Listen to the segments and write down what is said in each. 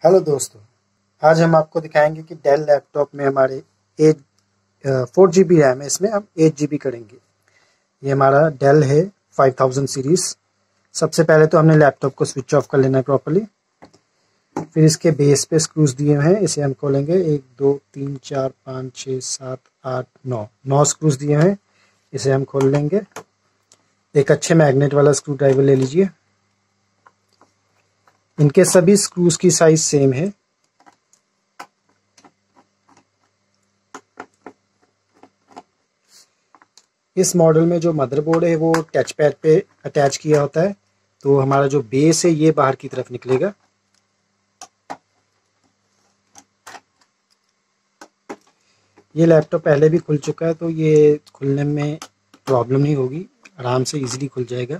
Hello दोस्तों, आज हम आपको दिखाएंगे कि डेल लैपटॉप में हमारे 4 GB रैम है, इसमें हम 8 GB करेंगे। ये हमारा डेल है 5000 सीरीज। सबसे पहले तो हमने लैपटॉप को स्विच ऑफ कर लेना है प्रॉपर्ली। फिर इसके बेस पे स्क्रूज दिए हुए हैं, इसे हम खोलेंगे। 1 2 3 4 5 6 7 8 9 स्क्रूज दिए हैं, इसे हम खोल लेंगे। एक अच्छे मैग्नेट वाला स्क्रू ड्राइवर ले लीजिए। इनके सभी स्क्रूज की साइज सेम है। इस मॉडल में जो मदरबोर्ड है वो टच पैड पे अटैच किया होता है, तो हमारा जो बेस है ये बाहर की तरफ निकलेगा। ये लैपटॉप पहले भी खुल चुका है, तो ये खुलने में प्रॉब्लम नहीं होगी, आराम से इजीली खुल जाएगा।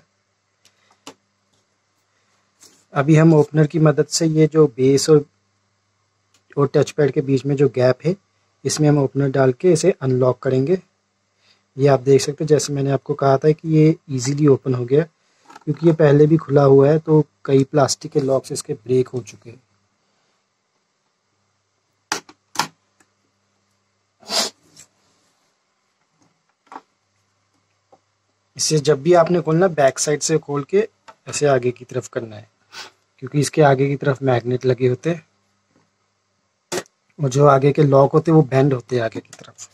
अभी हम ओपनर की मदद से ये जो बेस और टच पैड के बीच में जो गैप है, इसमें हम ओपनर डाल के इसे अनलॉक करेंगे। ये आप देख सकते हैं, जैसे मैंने आपको कहा था कि ये इजीली ओपन हो गया, क्योंकि ये पहले भी खुला हुआ है, तो कई प्लास्टिक के लॉक्स इसके ब्रेक हो चुके हैं। इसे जब भी आपने खोलना, बैक साइड से खोल के ऐसे आगे की तरफ करना है, क्योंकि इसके आगे की तरफ मैग्नेट लगे होते हैं और जो आगे के लॉक होते हैं वो बेंड होते हैं आगे की तरफ।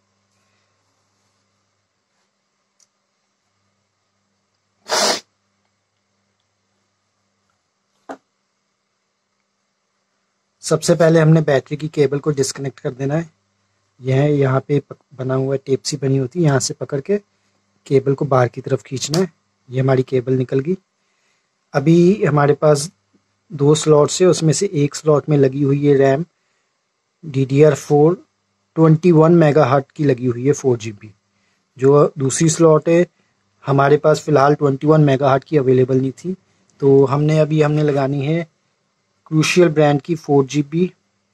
सबसे पहले हमने बैटरी की केबल को डिस्कनेक्ट कर देना है। यह यहाँ पे बना हुआ टेप सी बनी होती है, यहाँ से पकड़ के केबल को बाहर की तरफ खींचना है। ये हमारी केबल निकल गई। अभी हमारे पास 2 स्लॉट्स है, उसमें से एक स्लॉट में लगी हुई है रैम DDR4 21 मेगाहर्ट्ज की लगी हुई है 4 GB। जो दूसरी स्लॉट है, हमारे पास फ़िलहाल 21 मेगाहर्ट्ज की अवेलेबल नहीं थी, तो हमने लगानी है क्रूशियल ब्रांड की 4 GB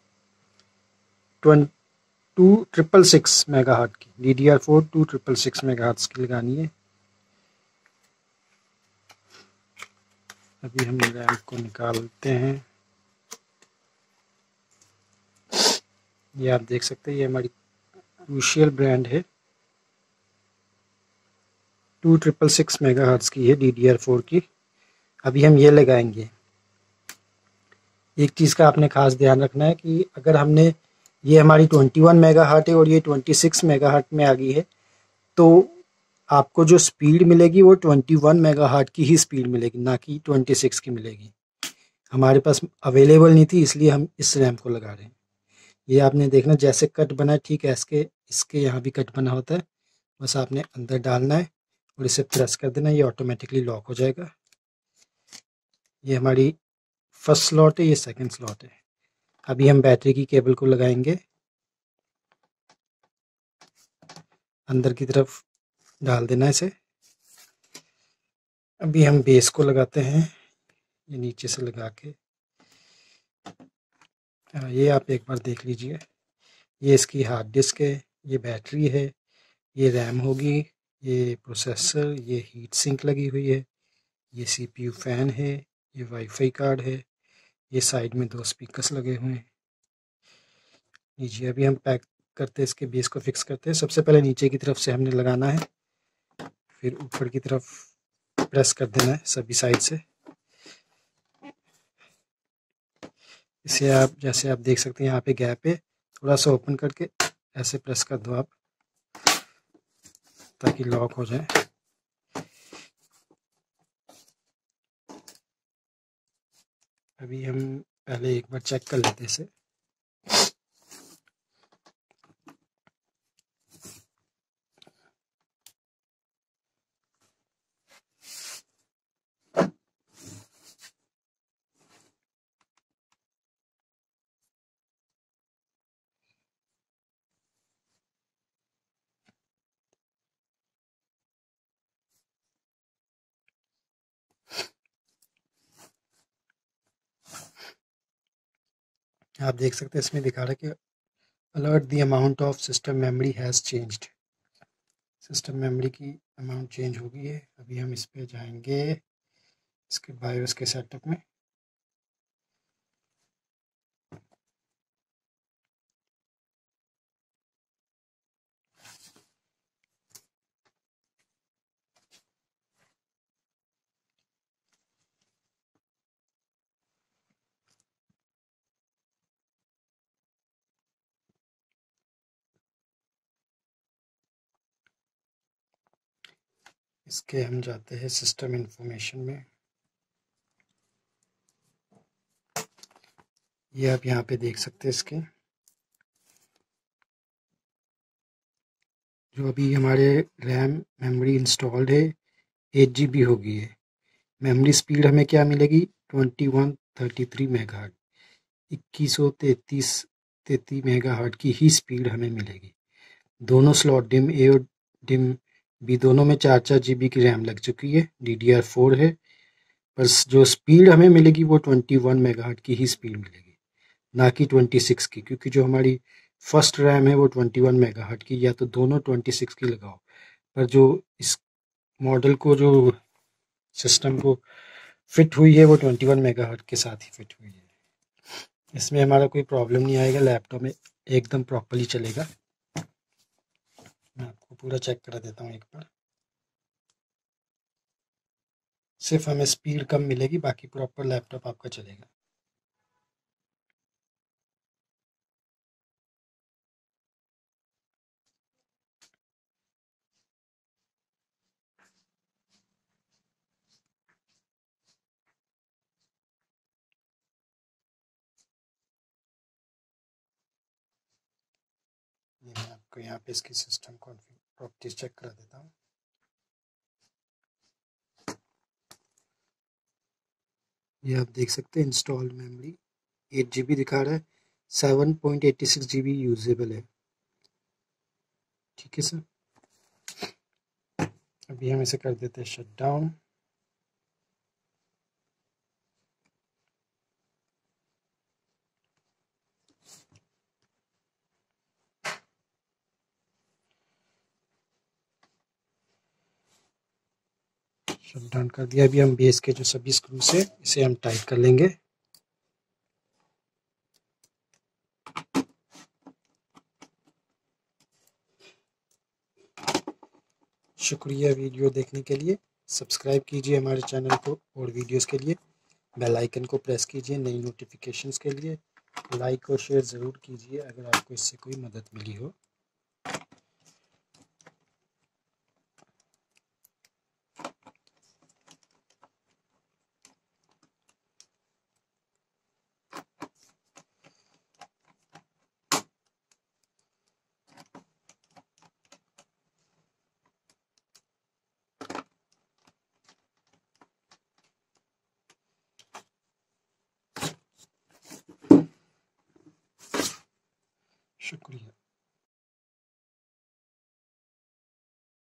2666 मेगाहर्ट्ज की। DDR4 2666 मेगाहर्ट्ज की लगानी है। अभी हम रैम को निकालते हैं। ये आप देख सकते हैं, ये हमारी क्रूशियल ब्रांड है, 2666 मेगाहर्ट्ज की है, DDR4 की। अभी हम ये लगाएंगे। एक चीज़ का आपने खास ध्यान रखना है कि अगर हमने ये हमारी 21 मेगाहर्ट्ज है और ये 26 मेगाहर्ट्ज में आ गई है, तो आपको जो स्पीड मिलेगी वो 21 मेगाहर्ट्ज की ही स्पीड मिलेगी, ना कि 26 की मिलेगी। हमारे पास अवेलेबल नहीं थी, इसलिए हम इस रैम को लगा रहे हैं। ये आपने देखना, जैसे कट बना है ठीक है, इसके यहाँ भी कट बना होता है। बस आपने अंदर डालना है और इसे प्रेस कर देना, ये ऑटोमेटिकली लॉक हो जाएगा। ये हमारी फर्स्ट स्लॉट है, ये सेकंड स्लॉट है। अभी हम बैटरी की केबल को लगाएंगे, अंदर की तरफ डाल देना इसे। अभी हम बेस को लगाते हैं, ये नीचे से लगा के। ये आप एक बार देख लीजिए। ये इसकी हार्ड डिस्क है, ये बैटरी है, ये रैम होगी, ये प्रोसेसर, ये हीट सिंक लगी हुई है, ये CPU फैन है, ये वाईफाई कार्ड है, ये साइड में 2 स्पीकर्स लगे हुए हैं। लीजिए, अभी हम पैक करते हैं, इसके बेस को फिक्स करते हैं। सबसे पहले नीचे की तरफ से हमने लगाना है, फिर ऊपर की तरफ प्रेस कर देना है सभी साइड से। इसे आप जैसे आप देख सकते हैं, यहाँ पे गैप है, थोड़ा सा ओपन करके ऐसे प्रेस कर दो आप, ताकि लॉक हो जाए। अभी हम पहले एक बार चेक कर लेते हैं इसे। आप देख सकते हैं, इसमें दिखा रहा है कि alert the amount of system memory has changed. System memory की अमाउंट चेंज हो गई है। अभी हम इस पे जाएंगे, इसके बायोस के सेटअप में। इसके हम जाते हैं सिस्टम इंफॉर्मेशन में। ये आप यहाँ पे देख सकते हैं इसके जो अभी हमारे रैम मेमोरी इंस्टॉल्ड है 8 GB हो गई है। मेमोरी स्पीड हमें क्या मिलेगी 2133 मेगाहर्ट्ज, 2133 मेगाहर्ट्ज की ही स्पीड हमें मिलेगी। दोनों स्लॉट डिम ए और डिम बी दोनों में 4-4 GB की रैम लग चुकी है, DDR4 है, पर जो स्पीड हमें मिलेगी वो 21 मेगाहर्ट्ज की ही स्पीड मिलेगी, ना कि 26 की, क्योंकि जो हमारी फर्स्ट रैम है वो 21 मेगाहर्ट्ज की, या तो दोनों 26 की लगाओ, पर जो इस मॉडल को जो सिस्टम को फिट हुई है वो 21 मेगाहर्ट्ज के साथ ही फिट हुई है। इसमें हमारा कोई प्रॉब्लम नहीं आएगा, लैपटॉप में एकदम प्रॉपर्ली चलेगा। मैं आपको पूरा चेक करा देता हूँ एक बार। सिर्फ हमें स्पीड कम मिलेगी, बाकी प्रॉपर लैपटॉप आपका चलेगा। ये मैं आपको यहाँ पे इसकी सिस्टम प्रॉपर्टीज चेक करा देता हूँ। ये आप देख सकते हैं इंस्टॉल्ड मेमोरी 8 GB दिखा रहा है, 7.86 GB यूजेबल है। ठीक है सर, अभी हम इसे कर देते हैं शट डाउन। शट डाउन कर दिया। अभी हम बेस के जो सभी स्क्रू से इसे हम टाइट कर लेंगे। शुक्रिया वीडियो देखने के लिए। सब्सक्राइब कीजिए हमारे चैनल को और वीडियोस के लिए बेल आइकन को प्रेस कीजिए नई नोटिफिकेशंस के लिए। लाइक और शेयर ज़रूर कीजिए अगर आपको इससे कोई मदद मिली हो। शुक्रिया।